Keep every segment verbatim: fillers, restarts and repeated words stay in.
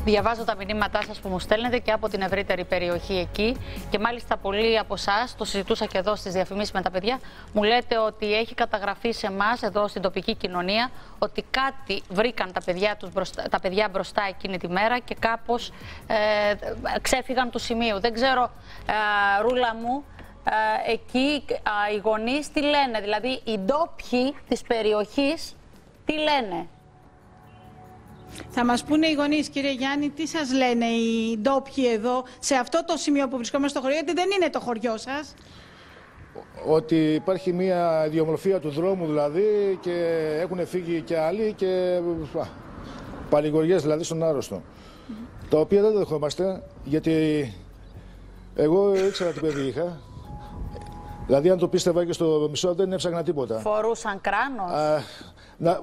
Διαβάζω τα μηνύματά σας που μου στέλνετε και από την ευρύτερη περιοχή εκεί. Και μάλιστα πολλοί από εσάς, το συζητούσα και εδώ στις διαφημίσεις με τα παιδιά, μου λέτε ότι έχει καταγραφεί σε εμάς εδώ στην τοπική κοινωνία ότι κάτι βρήκαν τα παιδιά, τους μπροστά, τα παιδιά μπροστά εκείνη τη μέρα και κάπως ε, ξέφυγαν του σημείου. Δεν ξέρω, ε, Ρούλα μου, ε, εκεί ε, οι γονείς τι λένε, δηλαδή οι ντόπιοι της περιοχής τι λένε. Θα μας πούνε οι γονείς, κύριε Γιάννη, τι σας λένε οι ντόπιοι εδώ, σε αυτό το σημείο που βρισκόμαστε στο χωριό, γιατί δεν είναι το χωριό σας. Ότι υπάρχει μια ιδιομορφία του δρόμου δηλαδή και έχουν φύγει και άλλοι και παλιγοριές δηλαδή στον άρρωστο. Mm -hmm. Τα οποία δεν τα δεχόμαστε, γιατί εγώ ήξερα τι παιδί είχα. Δηλαδή αν το πίστευα και στο μισό δεν έψαχνα τίποτα. Φορούσαν κράνος. Α, να,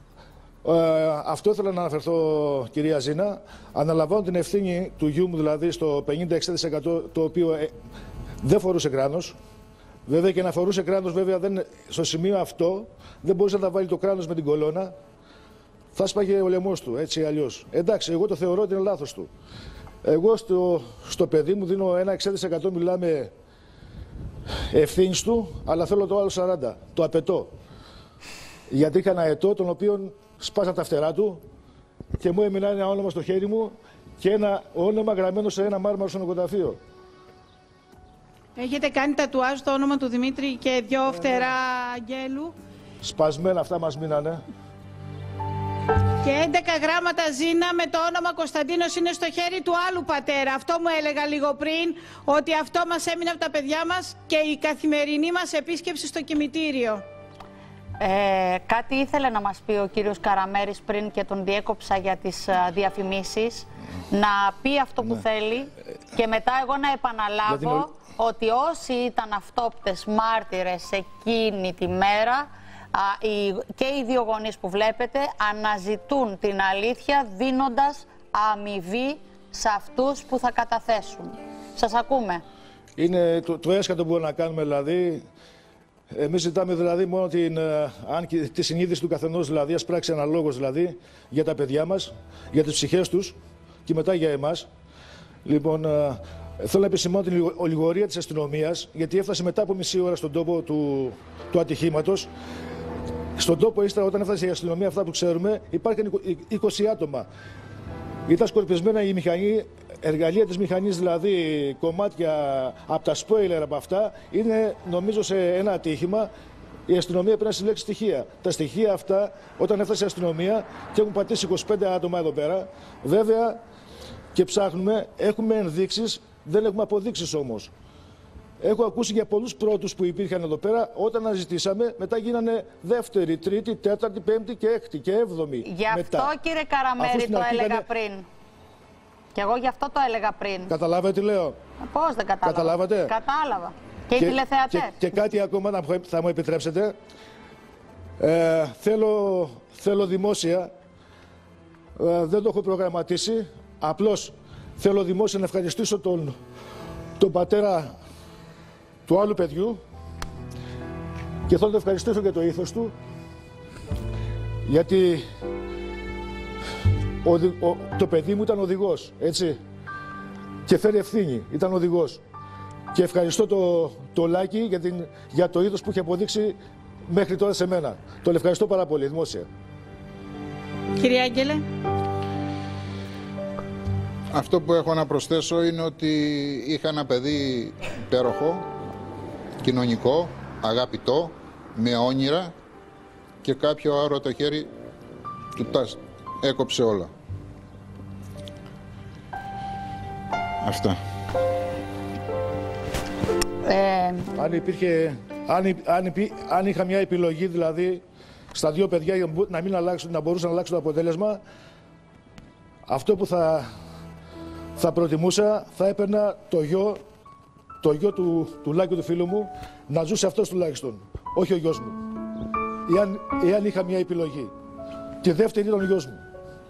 Ε, αυτό ήθελα να αναφερθώ, κυρία Ζήνα. Αναλαμβάνω την ευθύνη του γιού μου, δηλαδή στο πενήντα με εξήντα τοις εκατό, το οποίο ε, δεν φορούσε κράνος. Βέβαια και να φορούσε κράνος, βέβαια δεν, στο σημείο αυτό δεν μπορούσε να τα βάλει το κράνος με την κολόνα. Θα σπάγε ο λαιμός του, έτσι αλλιώς. Εντάξει, εγώ το θεωρώ ότι είναι λάθος του. Εγώ στο, στο παιδί μου δίνω ένα εξήντα τοις εκατό, μιλάμε ευθύνης του, αλλά θέλω το άλλο σαράντα. Το απαιτώ. Γιατί είχα ένα ετώ, τον οποίο σπάσαν τα φτερά του και μου έμεινε ένα όνομα στο χέρι μου και ένα όνομα γραμμένο σε ένα μάρμαρο στο νοικοταφείο. Έχετε κάνει τατουάζ το όνομα του Δημήτρη και δυο φτερά αγγέλου. Σπασμένα αυτά μας μείνανε. Και έντεκα γράμματα Ζήνα με το όνομα Κωνσταντίνος είναι στο χέρι του άλλου πατέρα. Αυτό μου έλεγα λίγο πριν, ότι αυτό μας έμεινε από τα παιδιά μας και η καθημερινή μας επίσκεψη στο κημητήριο. Ε, κάτι ήθελε να μας πει ο κύριος Καραμέρης πριν και τον διέκοψα για τις uh, διαφημίσεις. Να πει αυτό που ναι. θέλει και μετά εγώ να επαναλάβω την... ότι όσοι ήταν αυτόπτες μάρτυρες εκείνη τη μέρα uh, οι, και οι δύο γονείς που βλέπετε αναζητούν την αλήθεια δίνοντας αμοιβή σε αυτούς που θα καταθέσουν. Σας ακούμε. Είναι το, το έσκατο που μπορούμε να κάνουμε δηλαδή. Εμείς ζητάμε δηλαδή μόνο την, αν, τη συνείδηση του καθενός, δηλαδή, ας πράξει αναλόγως δηλαδή, για τα παιδιά μας, για τις ψυχές τους και μετά για εμάς. Λοιπόν, θέλω να επισημάνω την ολιγορία της αστυνομίας, γιατί έφτασε μετά από μισή ώρα στον τόπο του, του ατυχήματος. Στον τόπο ύστερα, όταν έφτασε η αστυνομία, αυτά που ξέρουμε, υπάρχουν είκοσι άτομα. Ήταν σκορπισμένα η μηχανή, εργαλεία της μηχανής, δηλαδή κομμάτια από τα spoiler, από αυτά, είναι νομίζω σε ένα ατύχημα. Η αστυνομία πρέπει να συλλέξει στοιχεία. Τα στοιχεία αυτά, όταν έφτασε η αστυνομία και έχουν πατήσει είκοσι πέντε άτομα εδώ πέρα, βέβαια και ψάχνουμε, έχουμε ενδείξεις, δεν έχουμε αποδείξεις όμως. Έχω ακούσει για πολλούς πρώτους που υπήρχαν εδώ πέρα, όταν αναζητήσαμε, μετά γίνανε δεύτερη, τρίτη, τέταρτη, πέμπτη και έκτη και έβδομη. Γι' αυτό μετά. Κύριε Καραμέρη το έλεγα ήταν... πριν. Και εγώ γι' αυτό το έλεγα πριν. Καταλάβατε τι λέω. Πώς δεν κατάλαβα. Καταλάβατε. Κατάλαβα. Και, και οι τηλεθεατές. Και, και κάτι ακόμα να θα μου επιτρέψετε. Ε, θέλω, θέλω δημόσια, ε, δεν το έχω προγραμματίσει, απλώς θέλω δημόσια να ευχαριστήσω τον, τον πατέρα του άλλου παιδιού και θέλω να ευχαριστήσω για το ήθος του, γιατί ο, ο, το παιδί μου ήταν οδηγός, έτσι, και φέρει ευθύνη, ήταν οδηγός. Και ευχαριστώ το, το Λάκη για, την, για το ήθος που έχει αποδείξει μέχρι τώρα σε μένα. Τον ευχαριστώ πάρα πολύ, δημόσια. Κύριε Άγγελε. Αυτό που έχω να προσθέσω είναι ότι είχα ένα παιδί υπέροχο, κοινωνικό, αγαπητό, με όνειρα και κάποιο άρωτο χέρι του τα έκοψε όλα. Αυτά. Ε... Αν υπήρχε, αν, αν, αν είχα μια επιλογή δηλαδή στα δύο παιδιά για να, μην αλλάξουν, να μπορούσαν να αλλάξουν το αποτέλεσμα, αυτό που θα, θα προτιμούσα, θα έπαιρνα το γιο, το γιο του, του Λάκη, του φίλου μου, να ζούσε αυτός τουλάχιστον, όχι ο γιος μου. Εάν, εάν είχα μια επιλογή. Και δεύτερη ήταν ο γιος μου.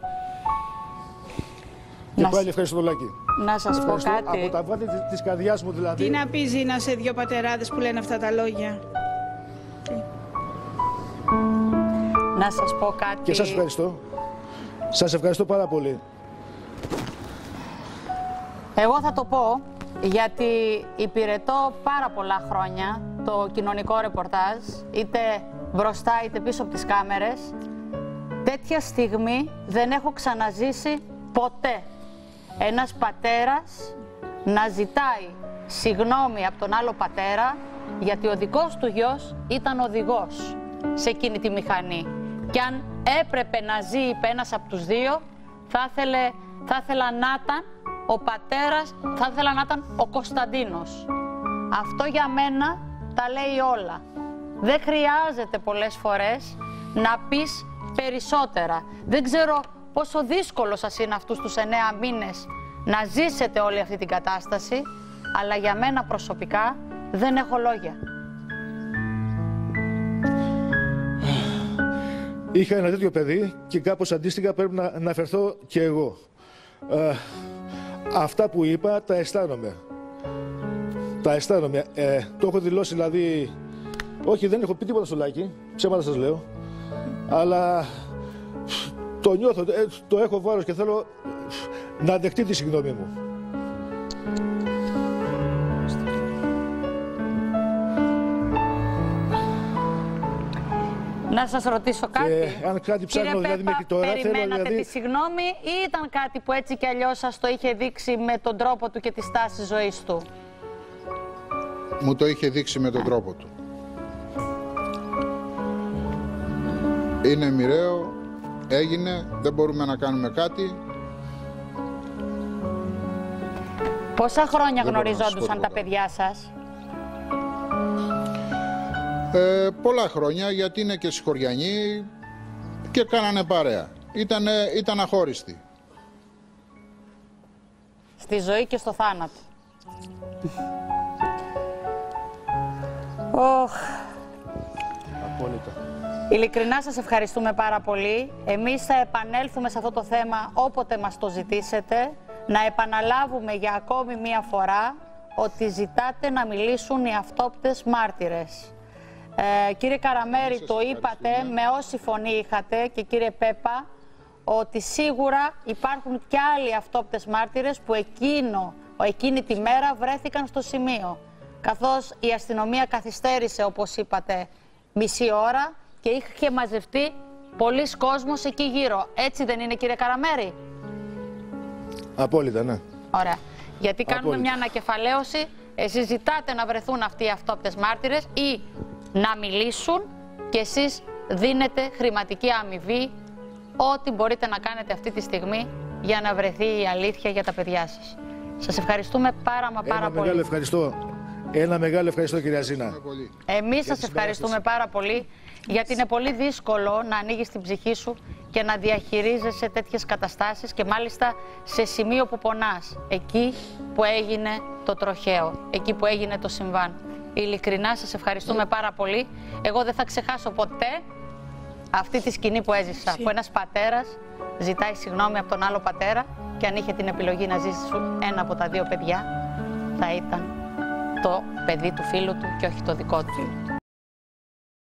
Και πάλι ευχαριστώ τον Λάκη. Να σας πω κάτι. Από τα βάθη της, της καρδιάς μου δηλαδή. Τι να πει Ζήνα σε δύο πατεράδες που λένε αυτά τα λόγια. Να σας πω κάτι. Και σας ευχαριστώ. Σας ευχαριστώ πάρα πολύ. Εγώ θα το πω, γιατί υπηρετώ πάρα πολλά χρόνια το κοινωνικό ρεπορτάζ, είτε μπροστά είτε πίσω από τις κάμερες. Τέτοια στιγμή δεν έχω ξαναζήσει ποτέ ένας πατέρας να ζητάει συγγνώμη από τον άλλο πατέρα, γιατί ο δικός του γιος ήταν οδηγός σε εκείνη τη μηχανή. Και αν έπρεπε να ζει, είπε ένας από τους δύο, θα ήθελε, θα ήθελα να ήταν ο πατέρας, θα ήθελα να ήταν ο Κωνσταντίνος. Αυτό για μένα τα λέει όλα. Δεν χρειάζεται πολλές φορές να πεις περισσότερα. Δεν ξέρω πόσο δύσκολο σας είναι αυτούς τους εννέα μήνες να ζήσετε όλη αυτή την κατάσταση, αλλά για μένα προσωπικά δεν έχω λόγια. Είχα ένα τέτοιο παιδί και κάπως αντίστοιχα πρέπει να αναφερθώ και εγώ. Ε, αυτά που είπα τα αισθάνομαι. Τα αισθάνομαι. Ε, το έχω δηλώσει δηλαδή, όχι δεν έχω πει τίποτα στο Λάκη, ψέματα σας λέω, αλλά το νιώθω, ε, το έχω βάρος και θέλω να δεχτεί τη συγγνώμη μου. Να σας ρωτήσω κάτι. Και αν κάτι ψάχνω Κύριε δηλαδή Πέπα, μέχρι τώρα, περιμένατε θέλω δηλαδή... τη συγγνώμη ή ήταν κάτι που έτσι κι αλλιώς σας το είχε δείξει με τον τρόπο του και τη στάση ζωής του? Μου το είχε δείξει με τον τρόπο του. Είναι μοιραίο, έγινε, δεν μπορούμε να κάνουμε κάτι. Πόσα χρόνια Δεν γνωριζόντουσαν τα παιδιά σας? Ε, πολλά χρόνια, γιατί είναι και συγχωριανοί και κάνανε παρέα. Ήτανε, ήταν αχώριστοι. Στη ζωή και στο θάνατο. Οχ. Απόλυτα. Ειλικρινά σας ευχαριστούμε πάρα πολύ. Εμείς θα επανέλθουμε σε αυτό το θέμα όποτε μας το ζητήσετε. Να επαναλάβουμε για ακόμη μία φορά ότι ζητάτε να μιλήσουν οι αυτόπτες μάρτυρες. Ε, κύριε Καραμέρη, το είπατε με όση φωνή είχατε, και κύριε Πέπα, ότι σίγουρα υπάρχουν και άλλοι αυτόπτες μάρτυρες που εκείνο, εκείνη τη μέρα βρέθηκαν στο σημείο. Καθώς η αστυνομία καθυστέρησε, όπως είπατε, μισή ώρα και είχε μαζευτεί πολλής κόσμος εκεί γύρω. Έτσι δεν είναι, κύριε Καραμέρη? Απόλυτα, ναι. Ωραία. Γιατί κάνουμε Απόλυτα. μια ανακεφαλαίωση. Εσείς ζητάτε να βρεθούν αυτοί οι αυτόπτες μάρτυρες ή να μιλήσουν και εσείς δίνετε χρηματική αμοιβή, ό,τι μπορείτε να κάνετε αυτή τη στιγμή για να βρεθεί η αλήθεια για τα παιδιά σας. Σας ευχαριστούμε πάρα μα πάρα Ένα πολύ. μεγάλο ευχαριστώ. Ένα μεγάλο ευχαριστώ, κυρία Ζήνα. Εμείς σας ευχαριστούμε πάρα πολύ, γιατί είναι πολύ δύσκολο να ανοίγεις την ψυχή σου και να διαχειρίζεσαι τέτοιες καταστάσεις, και μάλιστα σε σημείο που πονάς, εκεί που έγινε το τροχαίο, εκεί που έγινε το συμβάν. Ειλικρινά σας ευχαριστούμε πάρα πολύ. Εγώ δεν θα ξεχάσω ποτέ αυτή τη σκηνή που έζησα, που ένας πατέρας ζητάει συγγνώμη από τον άλλο πατέρα, και αν είχε την επιλογή να ζήσει ένα από τα δύο παιδιά, θα ήταν το παιδί του φίλου του και όχι το δικό του.